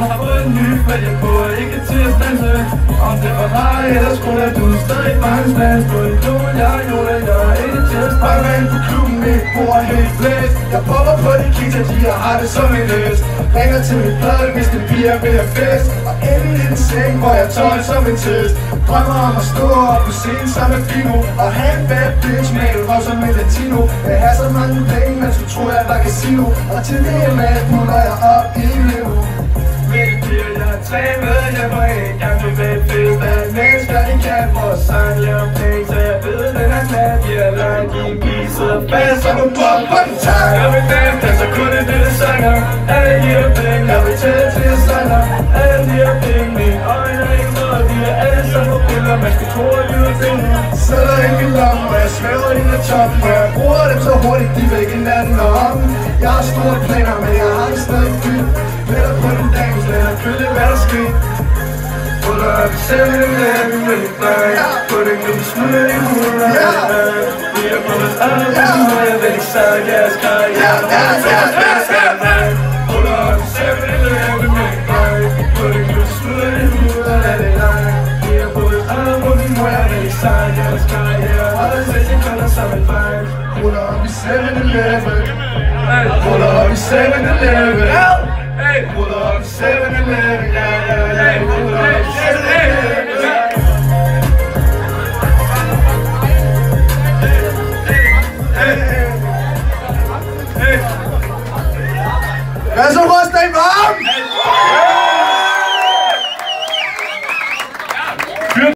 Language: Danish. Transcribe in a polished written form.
har fået en ny, men jeg på ikke til at stanse. Om det var mig, ellers skulle du stadig mange stands. Både du og jeg er ikke til at stanse. Mange ind på klubben, mit bord er helt blæst. Jeg popper på de kitter, de har det som en hest. Ringer til min plade, hvis det bliver ved at fest. Og inde i den seng, hvor jeg tøj som en test. Drømmer om at stå op på scenen sammen med Fino. Og have en bad bitch med en røv som en latino. Jeg har så mange penge, mens du tror jeg var casino. Og til det her nat puller jeg op i liv. Med det bliver jeg trænet, jeg var ikke gang til ved fest. Der er mennesker, de kan vores sang, laver penge. Så jeg ved, den er nat, jeg er langt i en bil. Sidder fast som en pop på den tang. Jeg vil danse, så kun det det sanger. Alle de her penge, jeg vil tælle til jeg sanger. Alle de her penge, mine øjne er ikke noget. De er alle sammen på billeder, man skal tro at lyde ting. Sidder i min lomme, og jeg svæver ind ad toppen. Og jeg bruger dem så hurtigt, de vil ikke natten om. Jeg har store planer, men jeg har det stadig fyldt. Vælger på den dagens land og følge hvad der sker. Puller op i 7-Eleven med dit bag. På den kan vi smide i hovedet. Vi er på vores album, og jeg vil ikke sige jeres karriere. Puller op i 7-Eleven med dit bag. På den kan vi smide i hovedet og lad det lege. Vi er på vores album, og jeg vil ikke sige jeres karriere. Og der ses jeg kolder som en fejl. Puller op i 7-Eleven. Puller op i 7-Eleven. Pull up 7-Eleven, yeah, yeah, yeah.